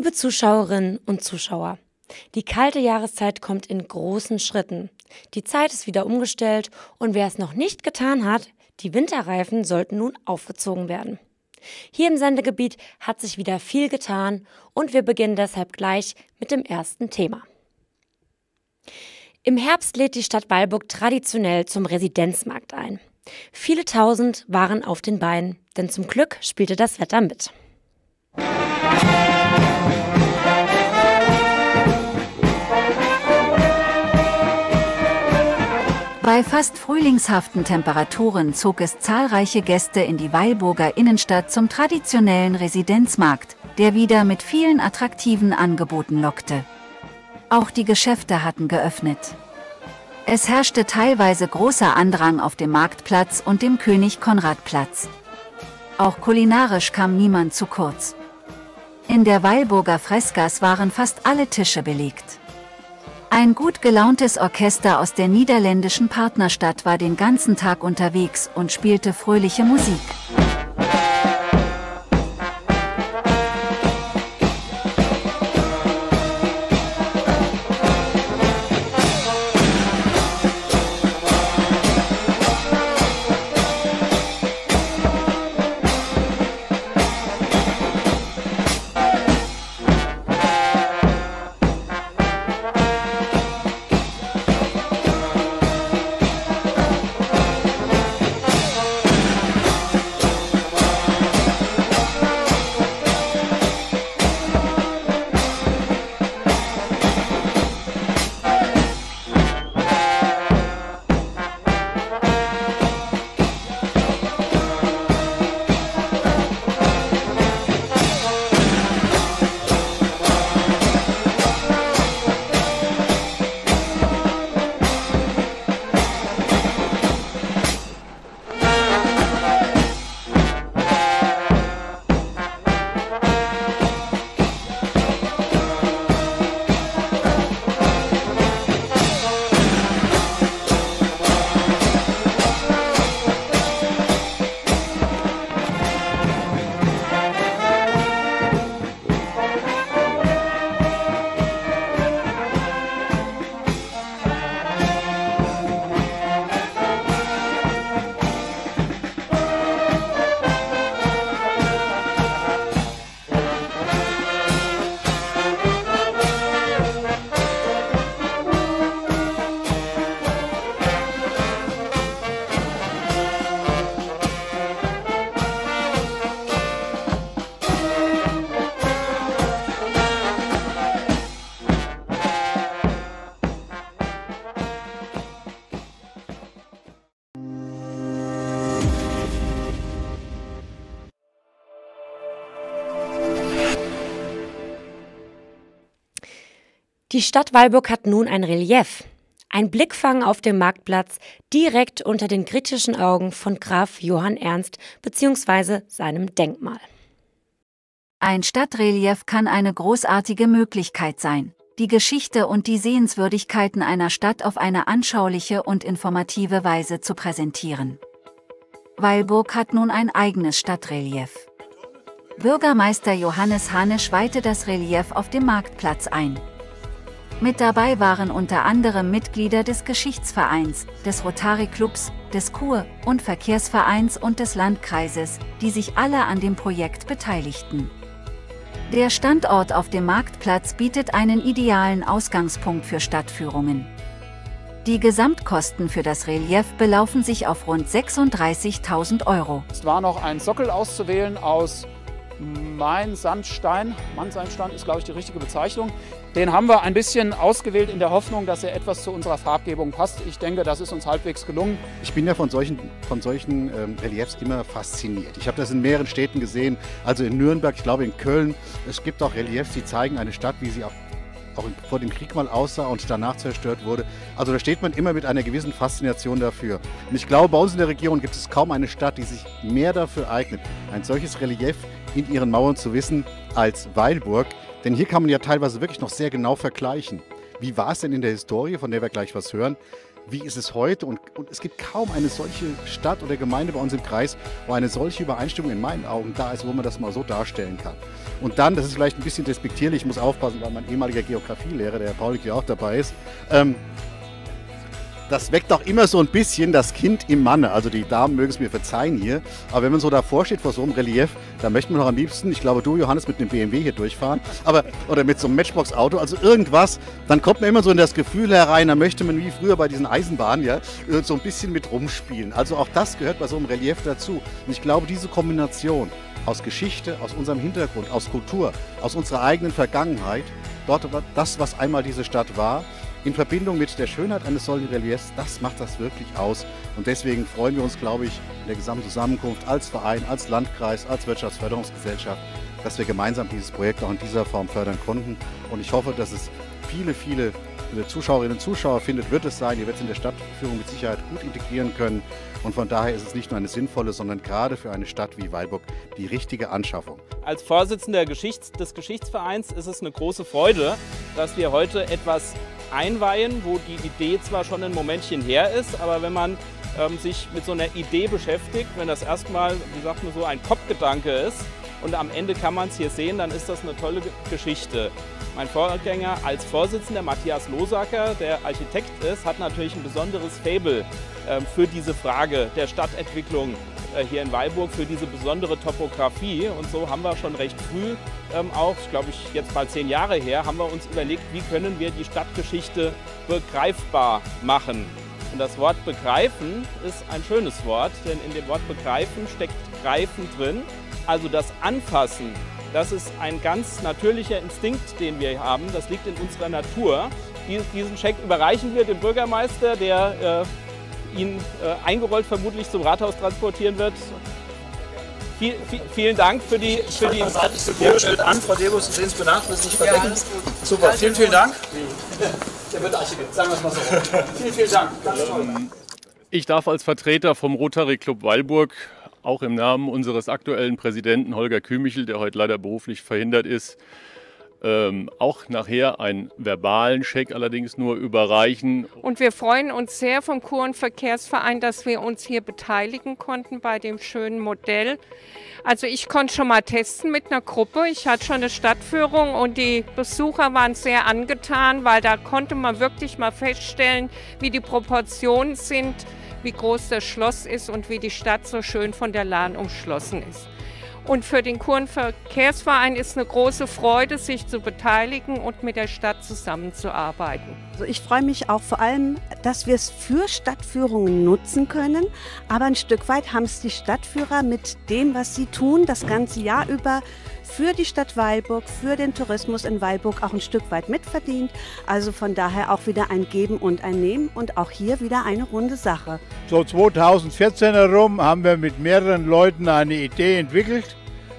Liebe Zuschauerinnen und Zuschauer, die kalte Jahreszeit kommt in großen Schritten. Die Zeit ist wieder umgestellt und wer es noch nicht getan hat, die Winterreifen sollten nun aufgezogen werden. Hier im Sendegebiet hat sich wieder viel getan und wir beginnen deshalb gleich mit dem ersten Thema. Im Herbst lädt die Stadt Weilburg traditionell zum Residenzmarkt ein. Viele Tausend waren auf den Beinen, denn zum Glück spielte das Wetter mit. Bei fast frühlingshaften Temperaturen zog es zahlreiche Gäste in die Weilburger Innenstadt zum traditionellen Residenzmarkt, der wieder mit vielen attraktiven Angeboten lockte. Auch die Geschäfte hatten geöffnet. Es herrschte teilweise großer Andrang auf dem Marktplatz und dem König-Konrad-Platz. Auch kulinarisch kam niemand zu kurz. In der Weilburger Freskas waren fast alle Tische belegt. Ein gut gelauntes Orchester aus der niederländischen Partnerstadt war den ganzen Tag unterwegs und spielte fröhliche Musik. Die Stadt Weilburg hat nun ein Relief. Ein Blickfang auf dem Marktplatz direkt unter den kritischen Augen von Graf Johann Ernst bzw. seinem Denkmal. Ein Stadtrelief kann eine großartige Möglichkeit sein, die Geschichte und die Sehenswürdigkeiten einer Stadt auf eine anschauliche und informative Weise zu präsentieren. Weilburg hat nun ein eigenes Stadtrelief. Bürgermeister Johannes Hanisch weihte das Relief auf dem Marktplatz ein. Mit dabei waren unter anderem Mitglieder des Geschichtsvereins, des Rotary-Clubs, des Kur- und Verkehrsvereins und des Landkreises, die sich alle an dem Projekt beteiligten. Der Standort auf dem Marktplatz bietet einen idealen Ausgangspunkt für Stadtführungen. Die Gesamtkosten für das Relief belaufen sich auf rund 36.000 €. Es war noch ein Sockel auszuwählen aus Main-Sandstein. Mannsandstein ist, glaube ich, die richtige Bezeichnung. Den haben wir ein bisschen ausgewählt in der Hoffnung, dass er etwas zu unserer Farbgebung passt. Ich denke, das ist uns halbwegs gelungen. Ich bin ja von solchen Reliefs immer fasziniert. Ich habe das in mehreren Städten gesehen, also in Nürnberg, ich glaube in Köln. Es gibt auch Reliefs, die zeigen eine Stadt, wie sie auch vor dem Krieg mal aussah und danach zerstört wurde. Also da steht man immer mit einer gewissen Faszination dafür. Und ich glaube, bei uns in der Region gibt es kaum eine Stadt, die sich mehr dafür eignet, ein solches Relief in ihren Mauern zu wissen, als Weilburg. Denn hier kann man ja teilweise wirklich noch sehr genau vergleichen. Wie war es denn in der Historie, von der wir gleich was hören? wie ist es heute? Und es gibt kaum eine solche Stadt oder Gemeinde bei uns im Kreis, wo eine solche Übereinstimmung in meinen Augen da ist, wo man das mal so darstellen kann. Und dann, das ist vielleicht ein bisschen despektierlich, ich muss aufpassen, weil mein ehemaliger Geografielehrer, der Herr Paulik, hier auch dabei ist, das weckt auch immer so ein bisschen das Kind im Manne. Also die Damen mögen es mir verzeihen hier. Aber wenn man so davor steht vor so einem Relief, da möchte man doch am liebsten, ich glaube du Johannes, mit einem BMW hier durchfahren. Oder mit so einem Matchbox-Auto, also irgendwas. Dann kommt man immer so in das Gefühl herein, da möchte man wie früher bei diesen Eisenbahnen ja, so ein bisschen mit rumspielen. Also auch das gehört bei so einem Relief dazu. Und ich glaube, diese Kombination aus Geschichte, aus unserem Hintergrund, aus Kultur, aus unserer eigenen Vergangenheit, dort das, was einmal diese Stadt war, in Verbindung mit der Schönheit eines solchen Reliefs, das macht das wirklich aus. Und deswegen freuen wir uns, glaube ich, in der gesamten Zusammenkunft als Verein, als Landkreis, als Wirtschaftsförderungsgesellschaft, dass wir gemeinsam dieses Projekt auch in dieser Form fördern konnten. Und ich hoffe, dass es viele, viele Zuschauerinnen und Zuschauer findet, wird es sein. Ihr werdet es in der Stadtführung mit Sicherheit gut integrieren können. Und von daher ist es nicht nur eine sinnvolle, sondern gerade für eine Stadt wie Weilburg die richtige Anschaffung. Als Vorsitzender des Geschichtsvereins ist es eine große Freude, dass wir heute etwas einweihen, wo die Idee zwar schon ein Momentchen her ist, aber wenn man sich mit so einer Idee beschäftigt, wenn das erstmal, wie sagt man so, ein Kopfgedanke ist und am Ende kann man es hier sehen, dann ist das eine tolle Geschichte. Mein Vorgänger als Vorsitzender, Matthias Losacker, der Architekt ist, hat natürlich ein besonderes Faible für diese Frage der Stadtentwicklung hier in Weilburg, für diese besondere Topografie. Und so haben wir schon recht früh, auch, glaube ich, jetzt mal 10 Jahre her, haben wir uns überlegt, wie können wir die Stadtgeschichte begreifbar machen. Und das Wort begreifen ist ein schönes Wort, denn in dem Wort begreifen steckt greifen drin, also das Anfassen. Das ist ein ganz natürlicher Instinkt, den wir haben. Das liegt in unserer Natur. Diesen Scheck überreichen wir dem Bürgermeister, der ihn eingerollt vermutlich zum Rathaus transportieren wird. Vielen Dank für die Bitte an, Frau Debus, Sie sehen es benannt, müssen nicht verdecken. Super, vielen Dank. Der wird Architekt, sagen wir es mal so. Vielen Dank, ganz toll. Ich darf als Vertreter vom Rotary Club Weilburg auch im Namen unseres aktuellen Präsidenten Holger Kümichel, der heute leider beruflich verhindert ist, auch nachher einen verbalen Scheck allerdings nur überreichen. Und wir freuen uns sehr vom Kurvenverkehrsverein, dass wir uns hier beteiligen konnten bei dem schönen Modell. Also ich konnte schon mal testen mit einer Gruppe. Ich hatte schon eine Stadtführung und die Besucher waren sehr angetan, weil da konnte man wirklich mal feststellen, wie die Proportionen sind, wie groß das Schloss ist und wie die Stadt so schön von der Lahn umschlossen ist. Und für den Kurvenverkehrsverein ist eine große Freude, sich zu beteiligen und mit der Stadt zusammenzuarbeiten. Also ich freue mich auch vor allem, dass wir es für Stadtführungen nutzen können. Aber ein Stück weit haben es die Stadtführer mit dem, was sie tun, das ganze Jahr über für die Stadt Weilburg, für den Tourismus in Weilburg auch ein Stück weit mitverdient. Also von daher auch wieder ein Geben und ein Nehmen und auch hier wieder eine runde Sache. So 2014 herum haben wir mit mehreren Leuten eine Idee entwickelt.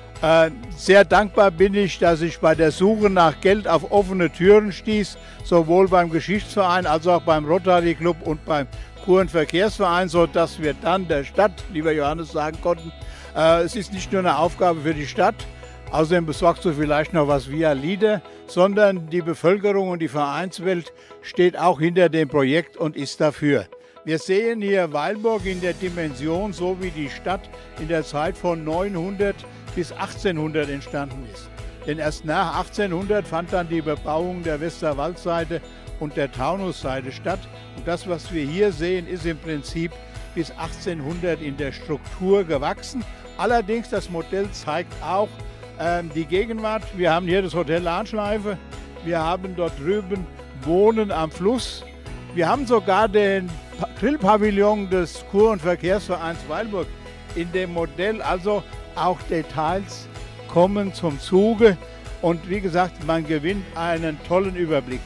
Sehr dankbar bin ich, dass ich bei der Suche nach Geld auf offene Türen stieß, sowohl beim Geschichtsverein als auch beim Rotary Club und beim Kurvenverkehrsverein, sodass wir dann der Stadt, lieber Johannes, sagen konnten, es ist nicht nur eine Aufgabe für die Stadt, außerdem besorgst du vielleicht noch was via Lieder, sondern die Bevölkerung und die Vereinswelt steht auch hinter dem Projekt und ist dafür. Wir sehen hier Weilburg in der Dimension, so wie die Stadt in der Zeit von 900 bis 1800 entstanden ist. Denn erst nach 1800 fand dann die Bebauung der Westerwaldseite und der Taunusseite statt. Und das, was wir hier sehen, ist im Prinzip bis 1800 in der Struktur gewachsen. Allerdings, das Modell zeigt auch die Gegenwart. Wir haben hier das Hotel Lahnschleife, wir haben dort drüben Wohnen am Fluss. Wir haben sogar den Grillpavillon des Kurvenverkehrsvereins Weilburg in dem Modell. Also auch Details kommen zum Zuge und wie gesagt, man gewinnt einen tollen Überblick.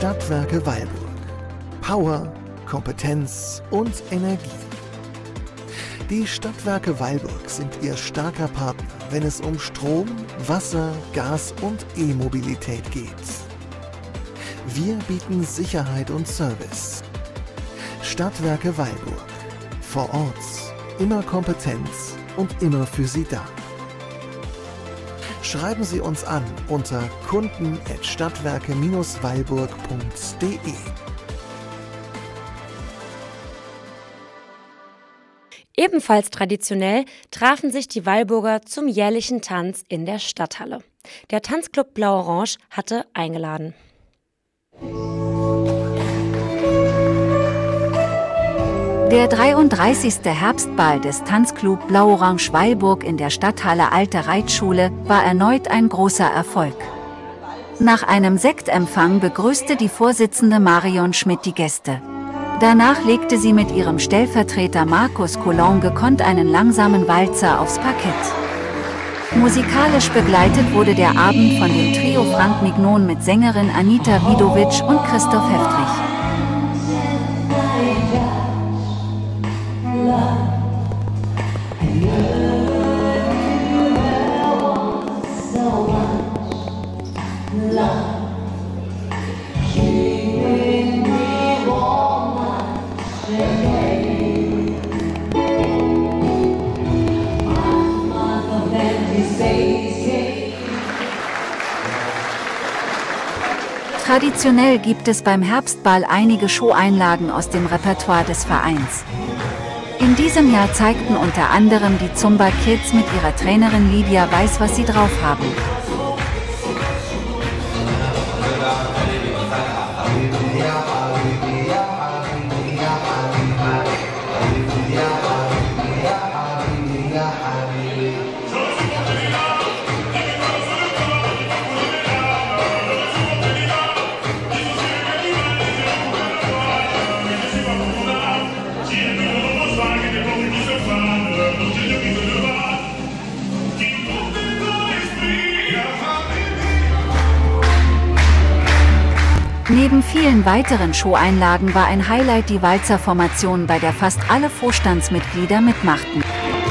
Stadtwerke Weilburg. Power, Kompetenz und Energie. Die Stadtwerke Weilburg sind Ihr starker Partner, wenn es um Strom, Wasser, Gas und E-Mobilität geht. Wir bieten Sicherheit und Service. Stadtwerke Weilburg. Vor Ort, immer kompetent und immer für Sie da. Schreiben Sie uns an unter kunden@stadtwerke-weilburg.de. Ebenfalls traditionell trafen sich die Weilburger zum jährlichen Tanz in der Stadthalle. Der Tanzclub Blau-Orange hatte eingeladen. Der 33. Herbstball des Tanzclub Blau-Orange Weilburg in der Stadthalle Alte Reitschule war erneut ein großer Erfolg. Nach einem Sektempfang begrüßte die Vorsitzende Marion Schmidt die Gäste. Danach legte sie mit ihrem Stellvertreter Markus Coulon gekonnt einen langsamen Walzer aufs Parkett. Musikalisch begleitet wurde der Abend von dem Trio Frank Mignon mit Sängerin Anita Vidovic und Christoph Heftrich. Traditionell gibt es beim Herbstball einige Showeinlagen aus dem Repertoire des Vereins. In diesem Jahr zeigten unter anderem die Zumba Kids mit ihrer Trainerin Lydia Weiß, was sie drauf haben. Neben vielen weiteren Showeinlagen war ein Highlight die Walzerformation, bei der fast alle Vorstandsmitglieder mitmachten.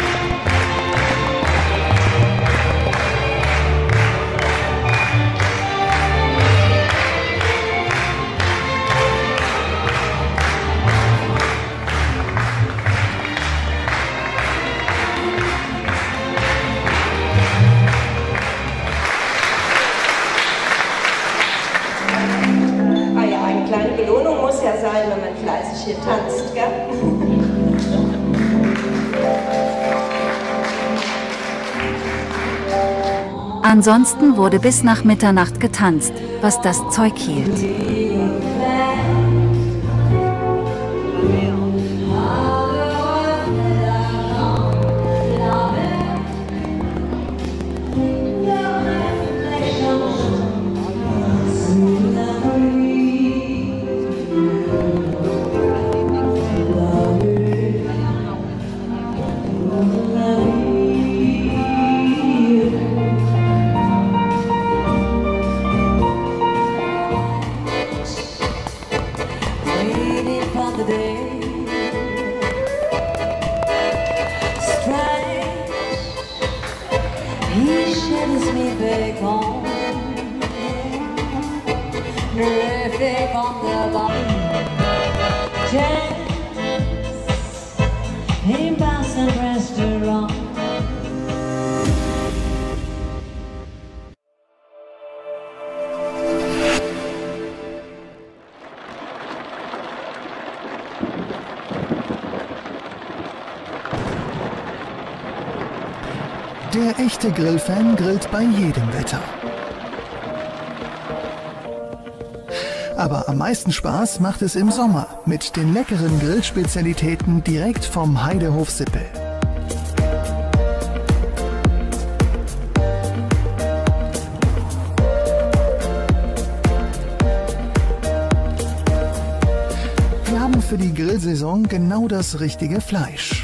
Kleine Belohnung muss ja sein, wenn man fleißig hier tanzt, gell? Ansonsten wurde bis nach Mitternacht getanzt, was das Zeug hielt. Der echte Grillfan grillt bei jedem Wetter. Aber am meisten Spaß macht es im Sommer mit den leckeren Grillspezialitäten direkt vom Heidehof Sippel. Wir haben für die Grillsaison genau das richtige Fleisch.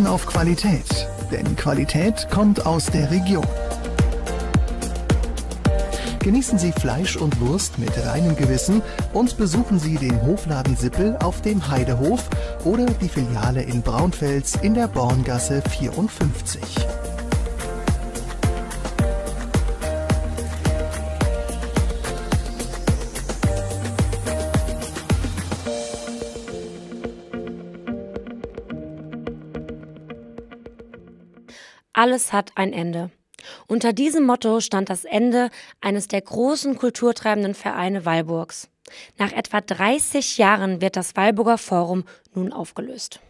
auf Qualität, denn Qualität kommt aus der Region. Genießen Sie Fleisch und Wurst mit reinem Gewissen und besuchen Sie den Hofladen Sippel auf dem Heidehof oder die Filiale in Braunfels in der Borngasse 54. Alles hat ein Ende. Unter diesem Motto stand das Ende eines der großen kulturtreibenden Vereine Weilburgs. Nach etwa 30 Jahren wird das Weilburger Forum nun aufgelöst.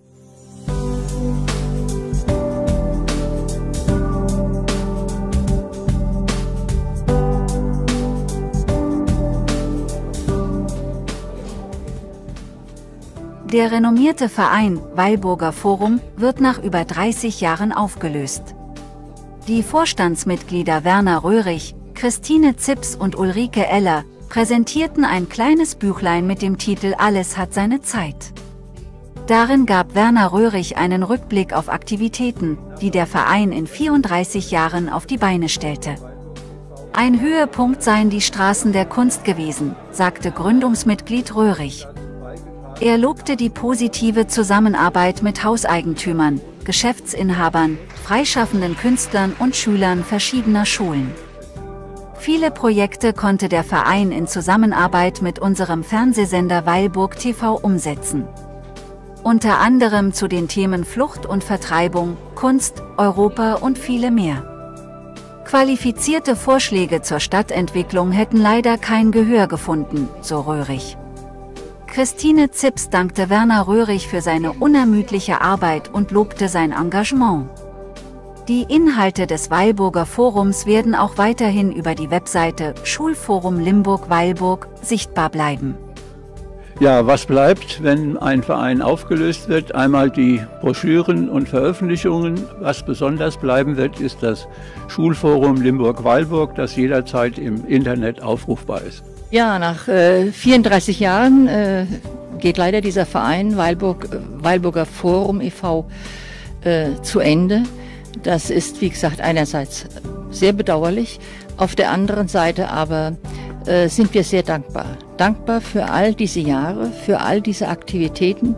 Der renommierte Verein Weilburger Forum wird nach über 30 Jahren aufgelöst. Die Vorstandsmitglieder Werner Röhrig, Christine Zips und Ulrike Eller präsentierten ein kleines Büchlein mit dem Titel Alles hat seine Zeit. Darin gab Werner Röhrig einen Rückblick auf Aktivitäten, die der Verein in 34 Jahren auf die Beine stellte. Ein Höhepunkt seien die Straßen der Kunst gewesen, sagte Gründungsmitglied Röhrig. Er lobte die positive Zusammenarbeit mit Hauseigentümern, Geschäftsinhabern, freischaffenden Künstlern und Schülern verschiedener Schulen. Viele Projekte konnte der Verein in Zusammenarbeit mit unserem Fernsehsender Weilburg TV umsetzen. Unter anderem zu den Themen Flucht und Vertreibung, Kunst, Europa und viele mehr. Qualifizierte Vorschläge zur Stadtentwicklung hätten leider kein Gehör gefunden, so Röhrig. Christine Zips dankte Werner Röhrig für seine unermüdliche Arbeit und lobte sein Engagement. Die Inhalte des Weilburger Forums werden auch weiterhin über die Webseite Schulforum Limburg-Weilburg sichtbar bleiben. Ja, was bleibt, wenn ein Verein aufgelöst wird? Einmal die Broschüren und Veröffentlichungen. Was besonders bleiben wird, ist das Schulforum Limburg-Weilburg, das jederzeit im Internet aufrufbar ist. Ja, nach 34 Jahren geht leider dieser Verein Weilburger Forum e.V. Zu Ende. Das ist, wie gesagt, einerseits sehr bedauerlich, auf der anderen Seite aber sind wir sehr dankbar. Dankbar für all diese Jahre, für all diese Aktivitäten,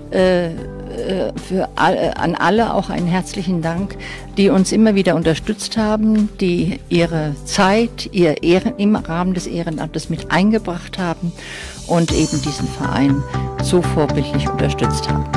an alle auch einen herzlichen Dank, die uns immer wieder unterstützt haben, die ihre Zeit, im Rahmen des Ehrenamtes mit eingebracht haben und eben diesen Verein so vorbildlich unterstützt haben.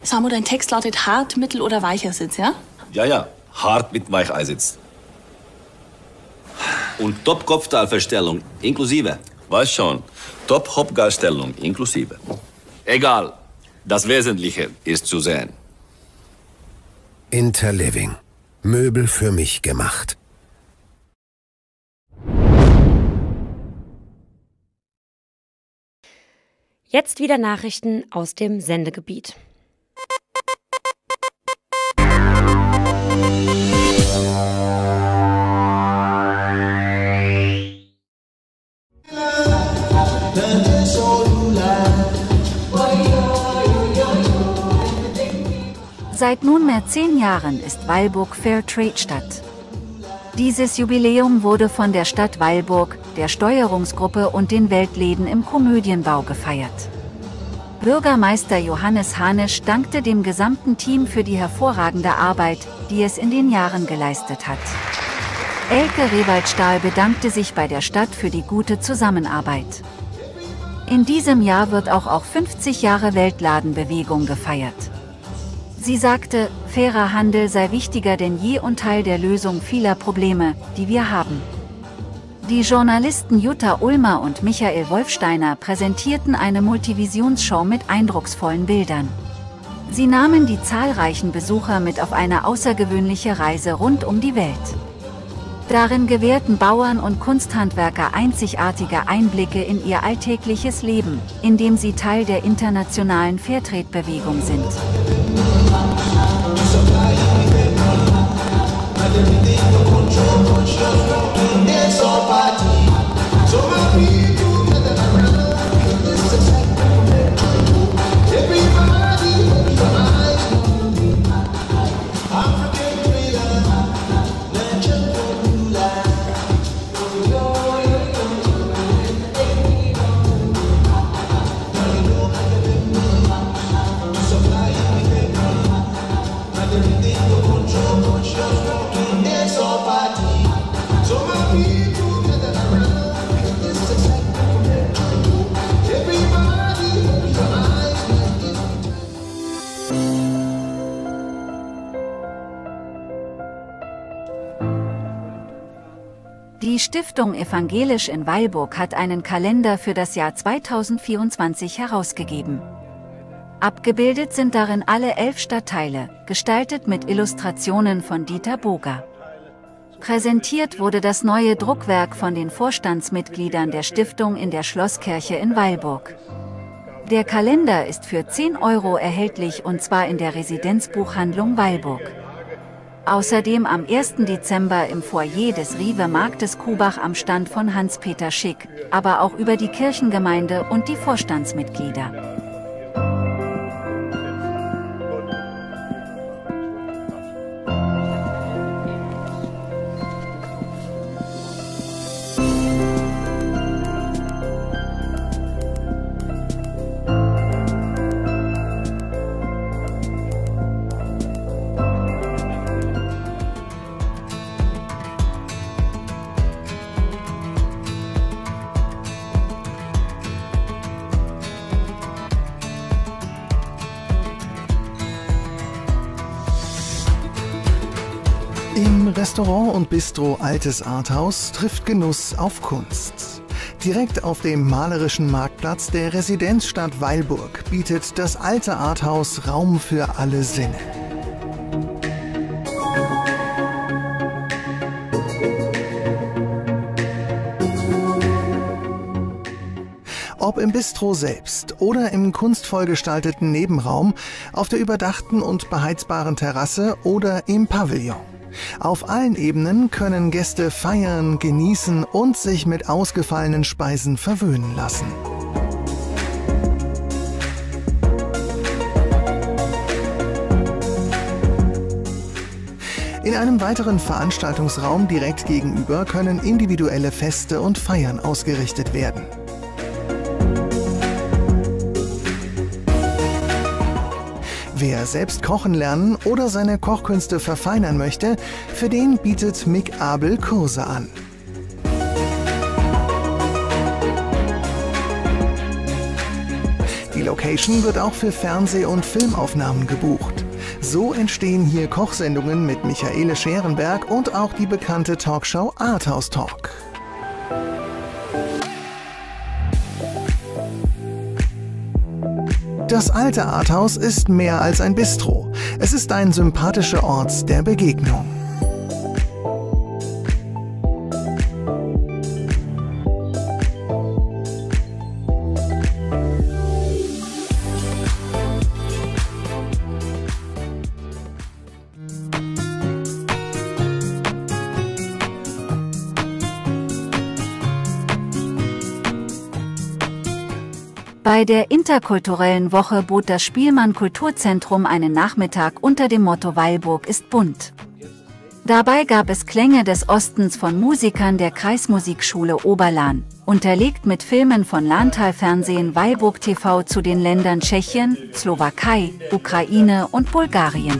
Samu, dein Text lautet hart, mittel- oder Weichersitz, ja? Ja, hart mit Weicheisitz. Und Top-Kopftalverstellung inklusive. Weiß schon, Top-Hopgarstellung inklusive. Egal, das Wesentliche ist zu sehen. Interliving. Möbel für mich gemacht. Jetzt wieder Nachrichten aus dem Sendegebiet. Seit nunmehr 10 Jahren ist Weilburg Fairtrade-Stadt. Dieses Jubiläum wurde von der Stadt Weilburg, der Steuerungsgruppe und den Weltläden im Komödienbau gefeiert. Bürgermeister Johannes Hanisch dankte dem gesamten Team für die hervorragende Arbeit, die es in den Jahren geleistet hat. Elke Rewaldstahl bedankte sich bei der Stadt für die gute Zusammenarbeit. In diesem Jahr wird auch 50 Jahre Weltladenbewegung gefeiert. Sie sagte, fairer Handel sei wichtiger denn je und Teil der Lösung vieler Probleme, die wir haben. Die Journalisten Jutta Ulmer und Michael Wolfsteiner präsentierten eine Multivisionsshow mit eindrucksvollen Bildern. Sie nahmen die zahlreichen Besucher mit auf eine außergewöhnliche Reise rund um die Welt. Darin gewährten Bauern und Kunsthandwerker einzigartige Einblicke in ihr alltägliches Leben, indem sie Teil der internationalen Fairtrade-Bewegung sind. Die Stiftung Evangelisch in Weilburg hat einen Kalender für das Jahr 2024 herausgegeben. Abgebildet sind darin alle 11 Stadtteile, gestaltet mit Illustrationen von Dieter Boger. Präsentiert wurde das neue Druckwerk von den Vorstandsmitgliedern der Stiftung in der Schlosskirche in Weilburg. Der Kalender ist für 10 € erhältlich und zwar in der Residenzbuchhandlung Weilburg. Außerdem am 1. Dezember im Foyer des Rewe-Marktes Kubach am Stand von Hans-Peter Schick, aber auch über die Kirchengemeinde und die Vorstandsmitglieder. Im Restaurant und Bistro Altes Arthaus trifft Genuss auf Kunst. Direkt auf dem malerischen Marktplatz der Residenzstadt Weilburg bietet das Alte Arthaus Raum für alle Sinne. Ob im Bistro selbst oder im kunstvoll gestalteten Nebenraum, auf der überdachten und beheizbaren Terrasse oder im Pavillon. Auf allen Ebenen können Gäste feiern, genießen und sich mit ausgefallenen Speisen verwöhnen lassen. In einem weiteren Veranstaltungsraum direkt gegenüber können individuelle Feste und Feiern ausgerichtet werden. Wer selbst kochen lernen oder seine Kochkünste verfeinern möchte, für den bietet Mick Abel Kurse an. Die Location wird auch für Fernseh- und Filmaufnahmen gebucht. So entstehen hier Kochsendungen mit Michaele Scherenberg und auch die bekannte Talkshow Arthouse Talk. Das alte Arthaus ist mehr als ein Bistro. Es ist ein sympathischer Ort der Begegnung. Bei der interkulturellen Woche bot das Spielmann Kulturzentrum einen Nachmittag unter dem Motto Weilburg ist bunt. Dabei gab es Klänge des Ostens von Musikern der Kreismusikschule Oberlahn, unterlegt mit Filmen von Lahntal Fernsehen Weilburg TV zu den Ländern Tschechien, Slowakei, Ukraine und Bulgarien.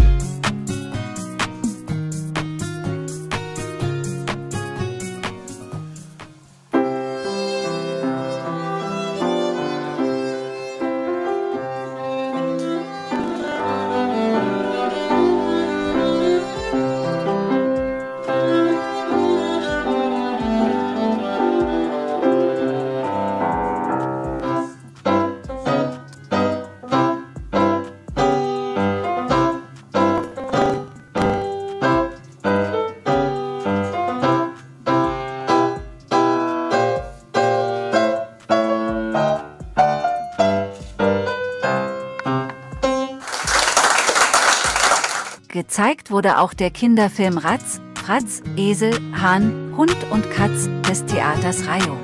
Gezeigt wurde auch der Kinderfilm Ratz, Fratz, Esel, Hahn, Hund und Katz des Theaters Rayo.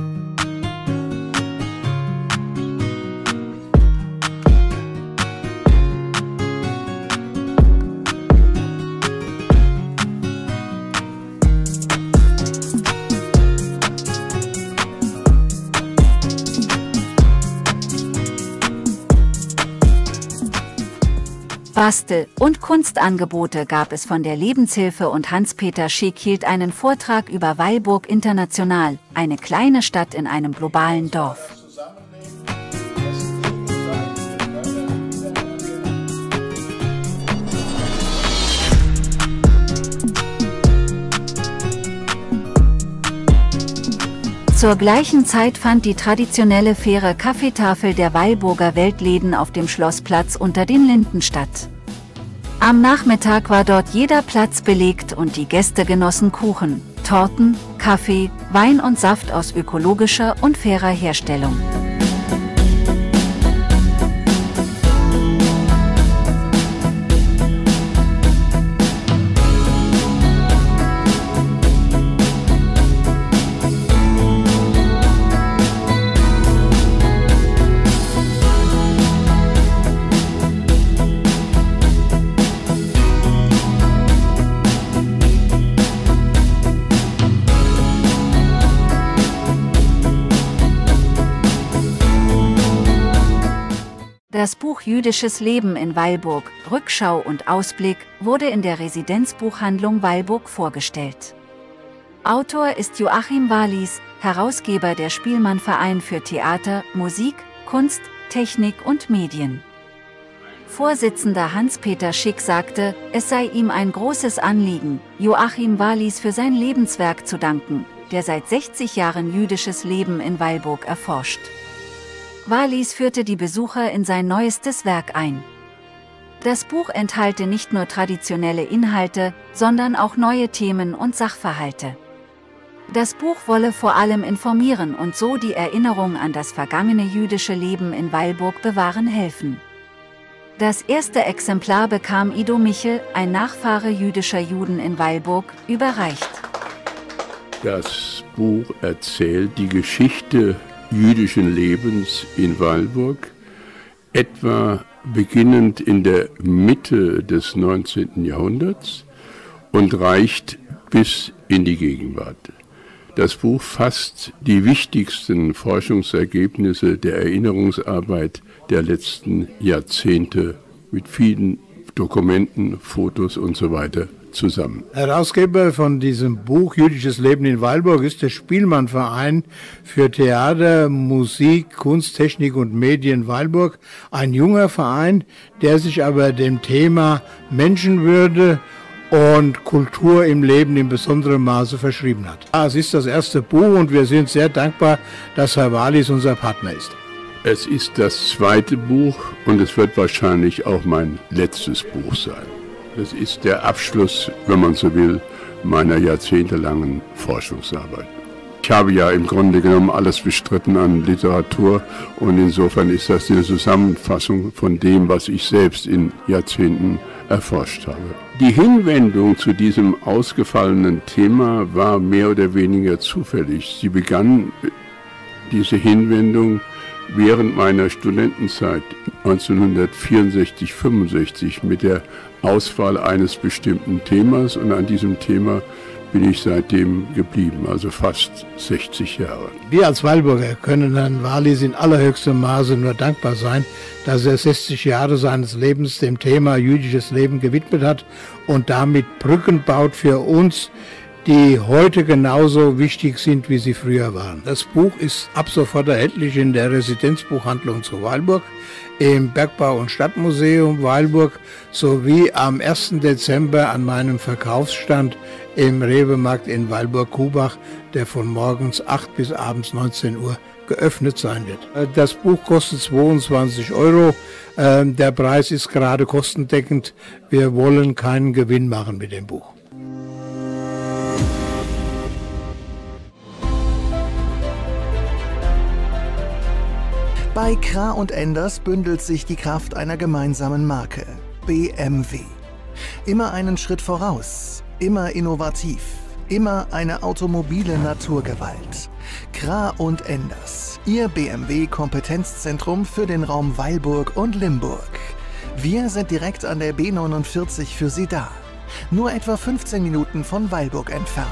Bastel- und Kunstangebote gab es von der Lebenshilfe und Hans-Peter Schick hielt einen Vortrag über Weilburg International, eine kleine Stadt in einem globalen Dorf. Zur gleichen Zeit fand die traditionelle faire Kaffeetafel der Weilburger Weltläden auf dem Schlossplatz unter den Linden statt. Am Nachmittag war dort jeder Platz belegt und die Gäste genossen Kuchen, Torten, Kaffee, Wein und Saft aus ökologischer und fairer Herstellung. Das Buch Jüdisches Leben in Weilburg, Rückschau und Ausblick, wurde in der Residenzbuchhandlung Weilburg vorgestellt. Autor ist Joachim Wallis, Herausgeber der Spielmann-Verein für Theater, Musik, Kunst, Technik und Medien. Vorsitzender Hans-Peter Schick sagte, es sei ihm ein großes Anliegen, Joachim Wallis für sein Lebenswerk zu danken, der seit 60 Jahren jüdisches Leben in Weilburg erforscht. Wallis führte die Besucher in sein neuestes Werk ein. Das Buch enthalte nicht nur traditionelle Inhalte, sondern auch neue Themen und Sachverhalte. Das Buch wolle vor allem informieren und so die Erinnerung an das vergangene jüdische Leben in Weilburg bewahren helfen. Das erste Exemplar bekam Ido Michel, ein Nachfahre jüdischer Juden in Weilburg, überreicht. Das Buch erzählt die Geschichte jüdischen Lebens in Weilburg, etwa beginnend in der Mitte des 19. Jahrhunderts und reicht bis in die Gegenwart. Das Buch fasst die wichtigsten Forschungsergebnisse der Erinnerungsarbeit der letzten Jahrzehnte mit vielen Dokumenten, Fotos und so weiter zusammen. Herausgeber von diesem Buch Jüdisches Leben in Weilburg ist der Spielmann-Verein für Theater, Musik, Kunst, Technik und Medien Weilburg. Ein junger Verein, der sich aber dem Thema Menschenwürde und Kultur im Leben in besonderem Maße verschrieben hat. Es ist das erste Buch und wir sind sehr dankbar, dass Herr Wallis unser Partner ist. Es ist das zweite Buch und es wird wahrscheinlich auch mein letztes Buch sein. Es ist der Abschluss, wenn man so will, meiner jahrzehntelangen Forschungsarbeit. Ich habe ja im Grunde genommen alles bestritten an Literatur und insofern ist das eine Zusammenfassung von dem, was ich selbst in Jahrzehnten erforscht habe. Die Hinwendung zu diesem ausgefallenen Thema war mehr oder weniger zufällig. Sie begann, diese Hinwendung, während meiner Studentenzeit 1964/65 mit der Auswahl eines bestimmten Themas und an diesem Thema bin ich seitdem geblieben, also fast 60 Jahre. Wir als Weilburger können Herrn Wallis in allerhöchstem Maße nur dankbar sein, dass er 60 Jahre seines Lebens dem Thema jüdisches Leben gewidmet hat und damit Brücken baut für uns, die heute genauso wichtig sind, wie sie früher waren. Das Buch ist ab sofort erhältlich in der Residenzbuchhandlung zu Weilburg, im Bergbau- und Stadtmuseum Weilburg sowie am 1. Dezember an meinem Verkaufsstand im Rewe-Markt in Weilburg-Kubach, der von morgens 8 bis abends 19 Uhr geöffnet sein wird. Das Buch kostet 22 €. Der Preis ist gerade kostendeckend. Wir wollen keinen Gewinn machen mit dem Buch. Bei Krah und Enders bündelt sich die Kraft einer gemeinsamen Marke, BMW. Immer einen Schritt voraus, immer innovativ, immer eine automobile Naturgewalt. Krah und Enders, Ihr BMW-Kompetenzzentrum für den Raum Weilburg und Limburg. Wir sind direkt an der B49 für Sie da. Nur etwa 15 Minuten von Weilburg entfernt.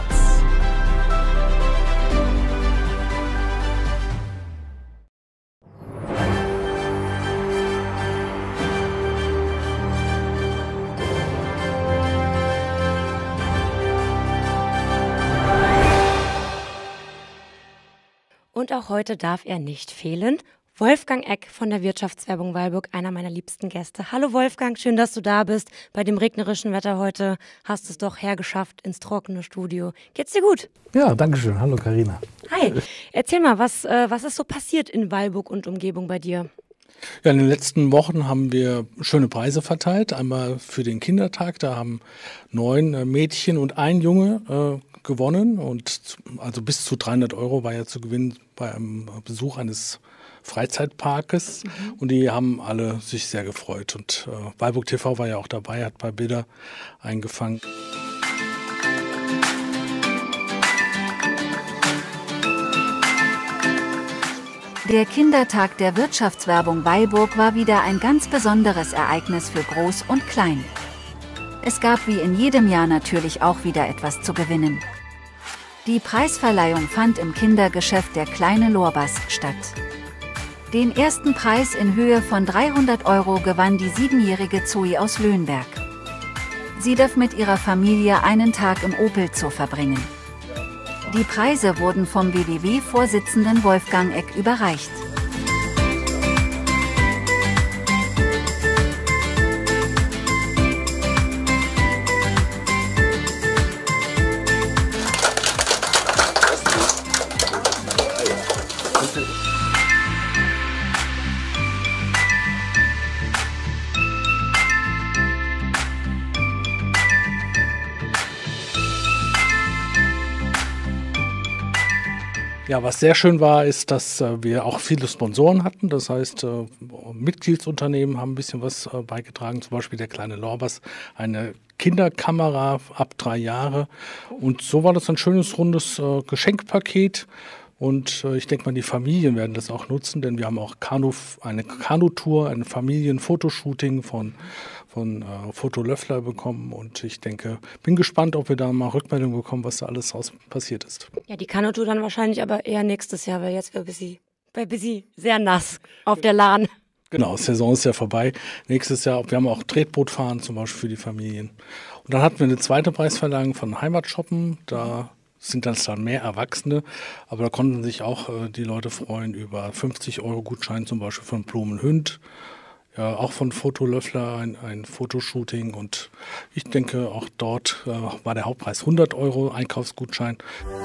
Und auch heute darf er nicht fehlen. Wolfgang Eck von der Wirtschaftswerbung Weilburg, einer meiner liebsten Gäste. Hallo Wolfgang, schön, dass du da bist. Bei dem regnerischen Wetter heute hast du es doch hergeschafft ins trockene Studio. Geht's dir gut? Ja, danke schön. Hallo Carina. Hi, erzähl mal, was ist so passiert in Weilburg und Umgebung bei dir? Ja, in den letzten Wochen haben wir schöne Preise verteilt. Einmal für den Kindertag, da haben 9 Mädchen und ein Junge gewonnen. Und also bis zu 300 € war ja zu gewinnen bei einem Besuch eines Freizeitparkes. Und die haben alle sich sehr gefreut. Und Weilburg TV war ja auch dabei, hat ein paar Bilder eingefangen. Der Kindertag der Wirtschaftswerbung Weilburg war wieder ein ganz besonderes Ereignis für Groß und Klein. Es gab wie in jedem Jahr natürlich auch wieder etwas zu gewinnen. Die Preisverleihung fand im Kindergeschäft der Kleine Lorbas statt. Den ersten Preis in Höhe von 300 € gewann die 7-jährige Zoe aus Löhnberg. Sie darf mit ihrer Familie einen Tag im Opel Zoo verbringen. Die Preise wurden vom WWW-Vorsitzenden Wolfgang Eck überreicht. Ja, was sehr schön war, ist, dass wir auch viele Sponsoren hatten. Das heißt, Mitgliedsunternehmen haben ein bisschen was beigetragen. Zum Beispiel der Kleine Lorbas, eine Kinderkamera ab 3 Jahre. Und so war das ein schönes, rundes Geschenkpaket. Und ich denke mal, die Familien werden das auch nutzen, denn wir haben auch eine Kanutour, ein Familienfotoshooting von Foto Löffler bekommen. Und ich denke, bin gespannt, ob wir da mal Rückmeldung bekommen, was da alles passiert ist. Ja, die Kanutour dann wahrscheinlich aber eher nächstes Jahr, weil jetzt wäre busy sehr nass auf der Lahn. Genau, Saison ist ja vorbei. Nächstes Jahr, wir haben auch Tretbootfahren zum Beispiel für die Familien. Und dann hatten wir eine zweite Preisverleihung von Heimatshoppen. Da sind dann mehr Erwachsene, aber da konnten sich auch die Leute freuen über 50-Euro-Gutschein zum Beispiel von Blumenhünd. Ja, auch von Fotolöffler ein Fotoshooting, und ich denke, auch dort war der Hauptpreis 100 Euro Einkaufsgutschein.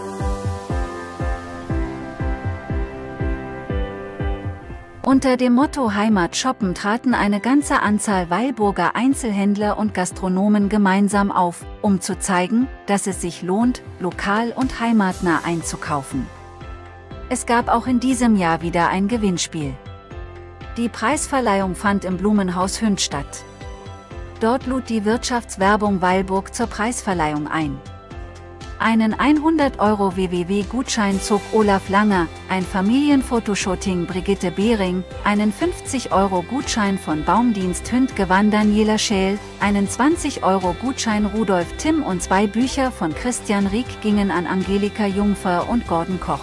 Unter dem Motto Heimat shoppen traten eine ganze Anzahl Weilburger Einzelhändler und Gastronomen gemeinsam auf, um zu zeigen, dass es sich lohnt, lokal und heimatnah einzukaufen. Es gab auch in diesem Jahr wieder ein Gewinnspiel. Die Preisverleihung fand im Blumenhaus Hünd statt. Dort lud die Wirtschaftswerbung Weilburg zur Preisverleihung ein. Einen 100 Euro WWW-Gutschein zog Olaf Langer, ein Familienfotoshooting Brigitte Behring, einen 50 Euro Gutschein von Baumdienst Hünd gewann Daniela Scheel, einen 20 Euro Gutschein Rudolf Timm und 2 Bücher von Christian Rieck gingen an Angelika Jungfer und Gordon Koch.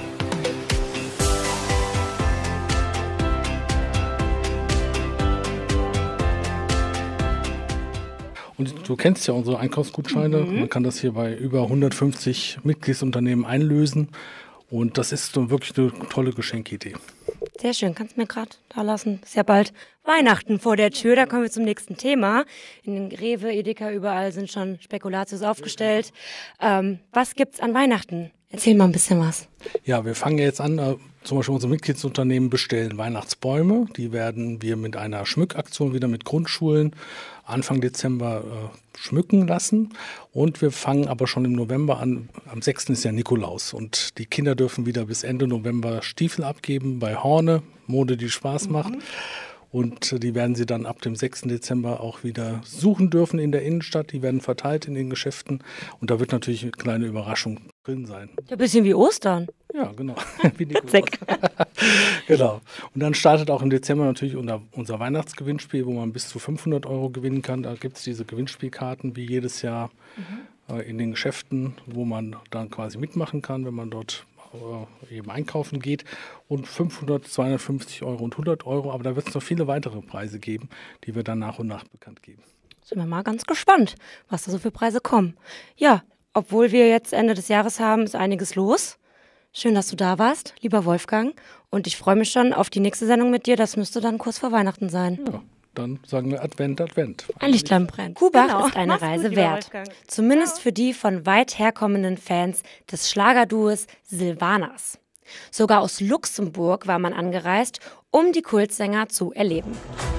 Und du kennst ja unsere Einkaufsgutscheine. Man kann das hier bei über 150 Mitgliedsunternehmen einlösen. Und das ist so wirklich eine tolle Geschenkidee. Sehr schön, kannst du mir gerade da lassen. Ist ja bald Weihnachten vor der Tür. Da kommen wir zum nächsten Thema. In den Rewe, Edeka, überall sind schon Spekulatius aufgestellt. Was gibt's an Weihnachten? Erzähl mal ein bisschen was. Ja, wir fangen jetzt an. Zum Beispiel unsere Mitgliedsunternehmen bestellen Weihnachtsbäume. Die werden wir mit einer Schmückaktion wieder mit Grundschulen Anfang Dezember schmücken lassen. Und wir fangen aber schon im November an. Am 6. ist ja Nikolaus. Und die Kinder dürfen wieder bis Ende November Stiefel abgeben bei Horne, Mode, die Spaß macht. Und die werden sie dann ab dem 6. Dezember auch wieder suchen dürfen in der Innenstadt. Die werden verteilt in den Geschäften. Und da wird natürlich eine kleine Überraschung drin sein. Ja, ein bisschen wie Ostern. Ja, genau. Wie genau. Und dann startet auch im Dezember natürlich unser Weihnachtsgewinnspiel, wo man bis zu 500 Euro gewinnen kann. Da gibt es diese Gewinnspielkarten wie jedes Jahr in den Geschäften, wo man dann quasi mitmachen kann, wenn man dort eben einkaufen geht. Und 500, 250 Euro und 100 Euro. Aber da wird es noch viele weitere Preise geben, die wir dann nach und nach bekannt geben. Sind wir mal ganz gespannt, was da so für Preise kommen. Ja, obwohl wir jetzt Ende des Jahres haben, ist einiges los. Schön, dass du da warst, lieber Wolfgang. Und ich freue mich schon auf die nächste Sendung mit dir. Das müsste dann kurz vor Weihnachten sein. Ja, dann sagen wir Advent, Advent. Ein Lichtlein brennt. Kubach ist eine Reise wert. Zumindest für die von weit herkommenden Fans des Schlagerduos Silvanas. Sogar aus Luxemburg war man angereist, um die Kultsänger zu erleben.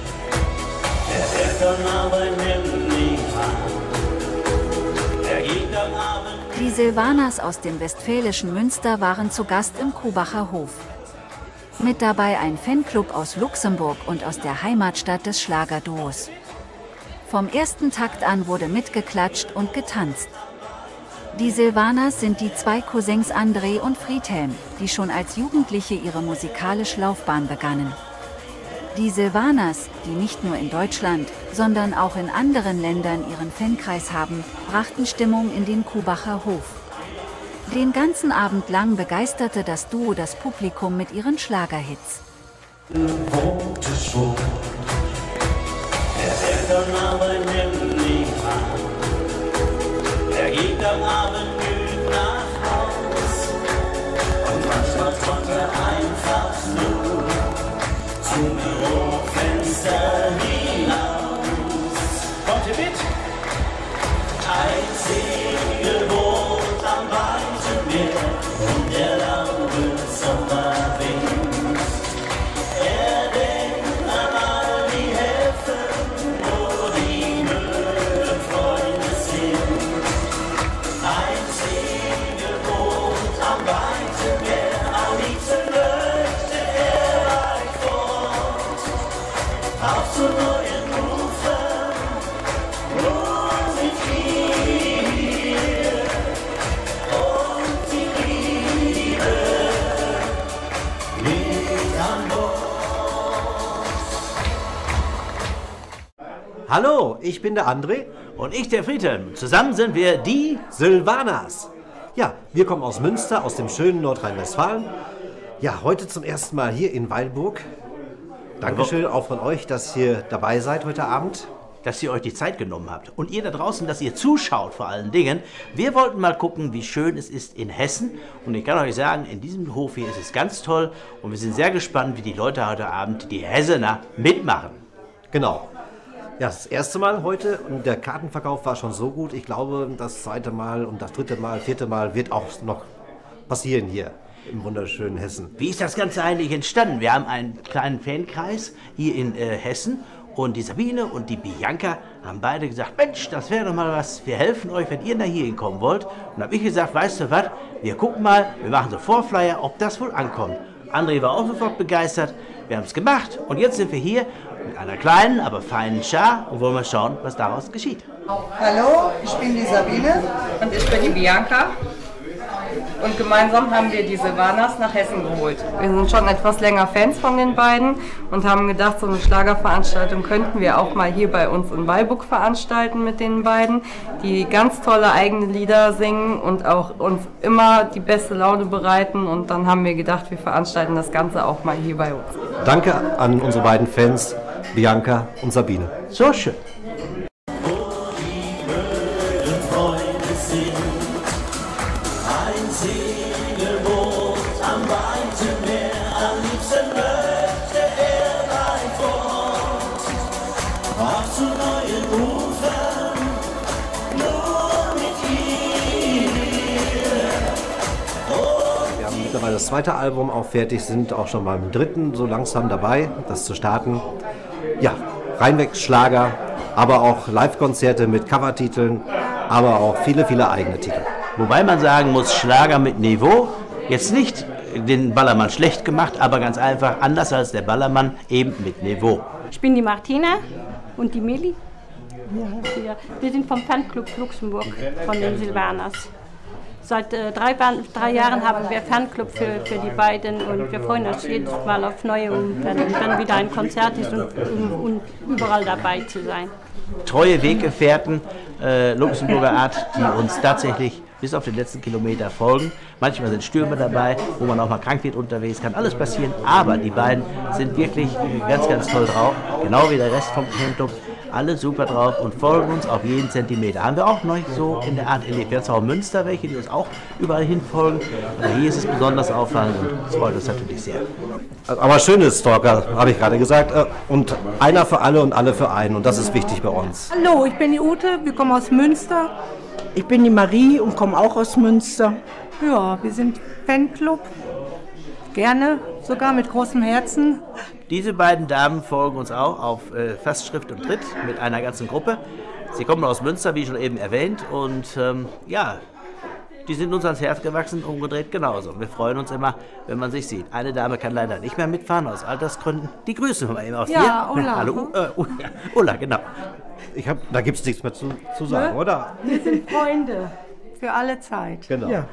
Die Silvanas aus dem westfälischen Münster waren zu Gast im Kubacher Hof. Mit dabei ein Fanclub aus Luxemburg und aus der Heimatstadt des Schlagerduos. Vom ersten Takt an wurde mitgeklatscht und getanzt. Die Silvanas sind die 2 Cousins André und Friedhelm, die schon als Jugendliche ihre musikalische Laufbahn begannen. Die Silvanas, die nicht nur in Deutschland, sondern auch in anderen Ländern ihren Fankreis haben, brachten Stimmung in den Kubacher Hof. Den ganzen Abend lang begeisterte das Duo das Publikum mit ihren Schlagerhits. Er geht am Abend müde nach Haus und manchmal träumt er einfach nur zum Bürofenster hinaus. Kommt ihr mit? Ein Segelboot am weiten Meer und der laue Sommerwind. Er denkt an all die Häfen, wo die Mühlenfreunde sind. Ein Segelboot am weiten Meer, am liebsten möchte er weit fort, auf zu neuen Ufern, wo sind wir und die Liebe liegt an Bord. Hallo, ich bin der André. Und ich, der Friedhelm. Zusammen sind wir die Silvanas. Ja, wir kommen aus Münster, aus dem schönen Nordrhein-Westfalen. Ja, heute zum ersten Mal hier in Weilburg. Dankeschön auch von euch, dass ihr dabei seid heute Abend. Dass ihr euch die Zeit genommen habt. Und ihr da draußen, dass ihr zuschaut vor allen Dingen. Wir wollten mal gucken, wie schön es ist in Hessen. Und ich kann euch sagen, in diesem Hof hier ist es ganz toll. Und wir sind sehr gespannt, wie die Leute heute Abend, die Hessener, mitmachen. Genau. Ja, das erste Mal heute und der Kartenverkauf war schon so gut. Ich glaube, das zweite Mal und das dritte Mal, vierte Mal wird auch noch passieren hier im wunderschönen Hessen. Wie ist das Ganze eigentlich entstanden? Wir haben einen kleinen Fankreis hier in Hessen. Und die Sabine und die Bianca haben beide gesagt, Mensch, das wäre doch mal was, wir helfen euch, wenn ihr nach hier hinkommen wollt. Und dann habe ich gesagt, weißt du was, wir gucken mal, wir machen so Vorflyer, ob das wohl ankommt. André war auch sofort begeistert, wir haben es gemacht und jetzt sind wir hier mit einer kleinen, aber feinen Schar und wollen mal schauen, was daraus geschieht. Hallo, ich bin die Sabine und ich bin die Bianca. Und gemeinsam haben wir die Silvanas nach Hessen geholt. Wir sind schon etwas länger Fans von den beiden und haben gedacht, so eine Schlagerveranstaltung könnten wir auch mal hier bei uns in Weilburg veranstalten mit den beiden, die ganz tolle eigene Lieder singen und auch uns immer die beste Laune bereiten. Und dann haben wir gedacht, wir veranstalten das Ganze auch mal hier bei uns. Danke an unsere beiden Fans, Bianca und Sabine. So schön. Mittlerweile das zweite Album auch fertig, sind auch schon beim dritten so langsam dabei, das zu starten. Ja, reinweg Schlager, aber auch Live-Konzerte mit Covertiteln, aber auch viele, viele eigene Titel. Wobei man sagen muss, Schlager mit Niveau, jetzt nicht den Ballermann schlecht gemacht, aber ganz einfach anders als der Ballermann, eben mit Niveau. Ich bin die Martina und die Milli. Ja, wir sind vom Fanclub Luxemburg, von den Silvanas. Seit 3 Jahren haben wir Fanclub für die beiden und wir freuen uns jedes Mal auf neue und wenn wieder ein Konzert ist und überall dabei zu sein. Treue Weggefährten Luxemburger Art, die uns tatsächlich bis auf den letzten Kilometer folgen. Manchmal sind Stürme dabei, wo man auch mal krank wird unterwegs, kann alles passieren, aber die beiden sind wirklich ganz, ganz toll drauf, genau wie der Rest vom Fanclub. Alle super drauf und folgen uns auf jeden Zentimeter. Haben wir auch noch so in der Art erlebt. Wir haben zwar auch Münster welche, die uns auch überall hin folgen, aber hier ist es besonders auffallend und das freut uns natürlich sehr. Aber schönes Stalker, habe ich gerade gesagt. Und einer für alle und alle für einen und das ist wichtig bei uns. Hallo, ich bin die Ute, wir kommen aus Münster. Ich bin die Marie und komme auch aus Münster. Ja, wir sind Fanclub. Gerne, sogar mit großem Herzen. Diese beiden Damen folgen uns auch auf Fastschrift und Tritt mit einer ganzen Gruppe. Sie kommen aus Münster, wie schon eben erwähnt, und ja, die sind uns ans Herz gewachsen, umgedreht genauso. Wir freuen uns immer, wenn man sich sieht. Eine Dame kann leider nicht mehr mitfahren, aus Altersgründen. Die grüßen wir mal eben aus hier. Ja, Ulla. Hallo, Ulla, genau. Da gibt es nichts mehr zu sagen, ne? Oder? Wir sind Freunde für alle Zeit. Genau. Ja.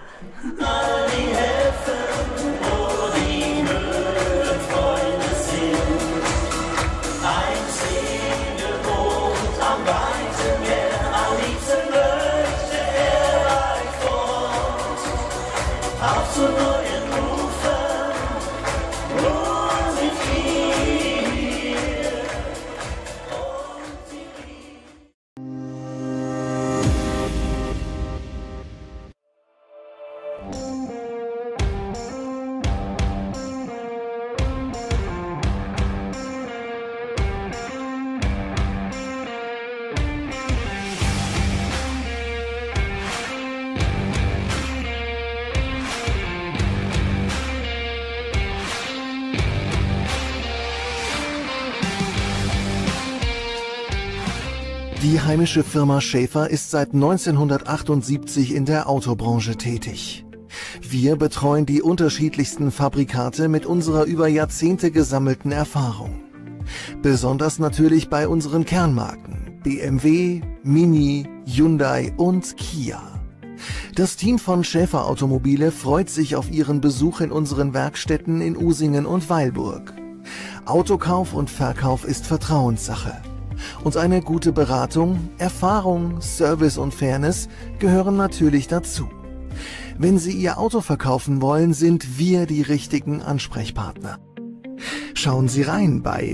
Die heimische Firma Schaefer ist seit 1978 in der Autobranche tätig. Wir betreuen die unterschiedlichsten Fabrikate mit unserer über Jahrzehnte gesammelten Erfahrung. Besonders natürlich bei unseren Kernmarken BMW, Mini, Hyundai und Kia. Das Team von Schaefer Automobile freut sich auf Ihren Besuch in unseren Werkstätten in Usingen und Weilburg. Autokauf und Verkauf ist Vertrauenssache. Und eine gute Beratung, Erfahrung, Service und Fairness gehören natürlich dazu. Wenn Sie Ihr Auto verkaufen wollen, sind wir die richtigen Ansprechpartner. Schauen Sie rein bei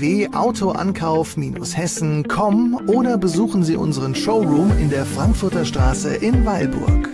www.autoankauf-hessen.com oder besuchen Sie unseren Showroom in der Frankfurter Straße in Weilburg.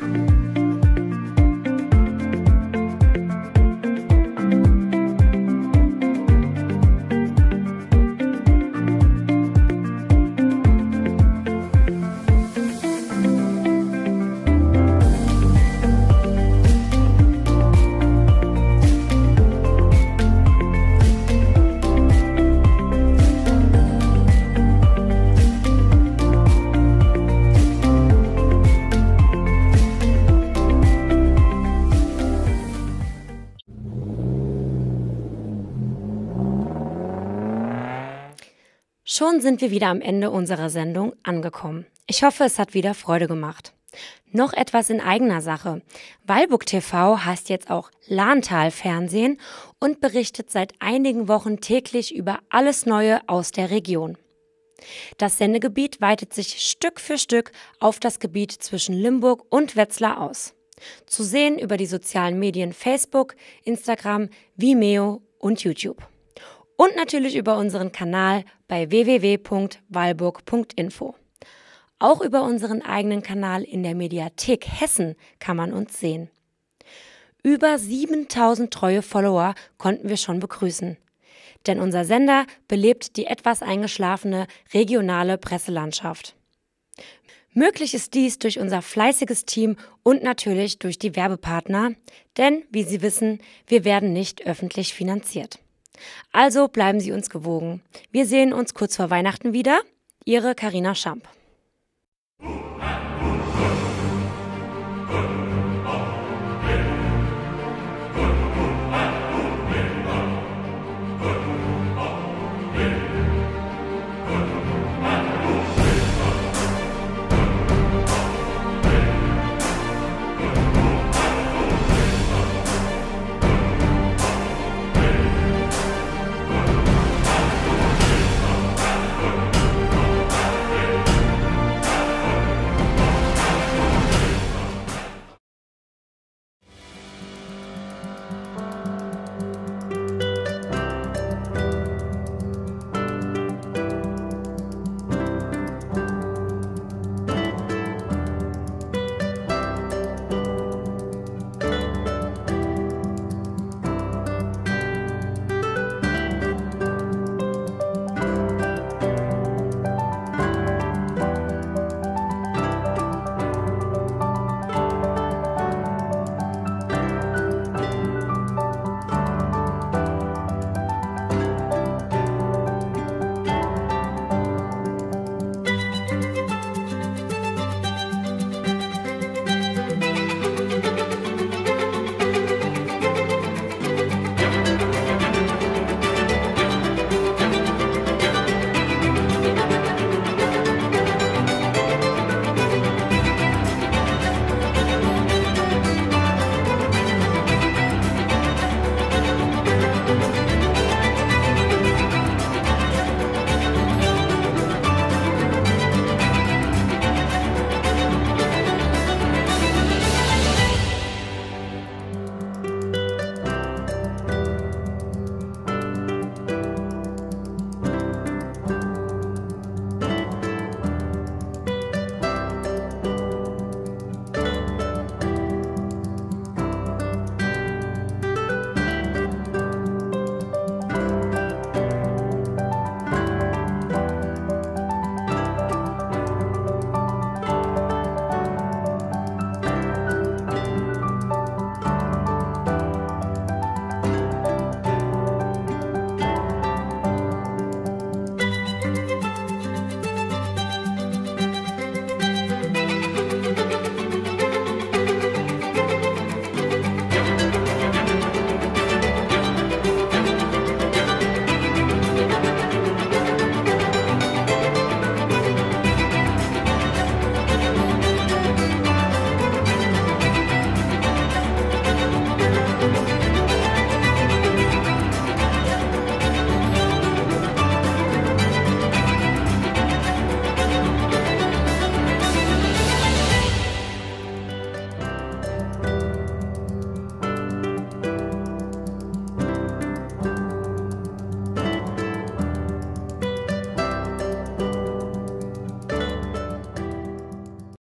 Schon sind wir wieder am Ende unserer Sendung angekommen. Ich hoffe, es hat wieder Freude gemacht. Noch etwas in eigener Sache. Weilburg TV heißt jetzt auch Lahntal Fernsehen und berichtet seit einigen Wochen täglich über alles Neue aus der Region. Das Sendegebiet weitet sich Stück für Stück auf das Gebiet zwischen Limburg und Wetzlar aus. Zu sehen über die sozialen Medien Facebook, Instagram, Vimeo und YouTube. Und natürlich über unseren Kanal bei www.weilburg.info. Auch über unseren eigenen Kanal in der Mediathek Hessen kann man uns sehen. Über 7000 treue Follower konnten wir schon begrüßen. Denn unser Sender belebt die etwas eingeschlafene regionale Presselandschaft. Möglich ist dies durch unser fleißiges Team und natürlich durch die Werbepartner, denn, wie Sie wissen, wir werden nicht öffentlich finanziert. Also bleiben Sie uns gewogen. Wir sehen uns kurz vor Weihnachten wieder. Ihre Carina Schamp.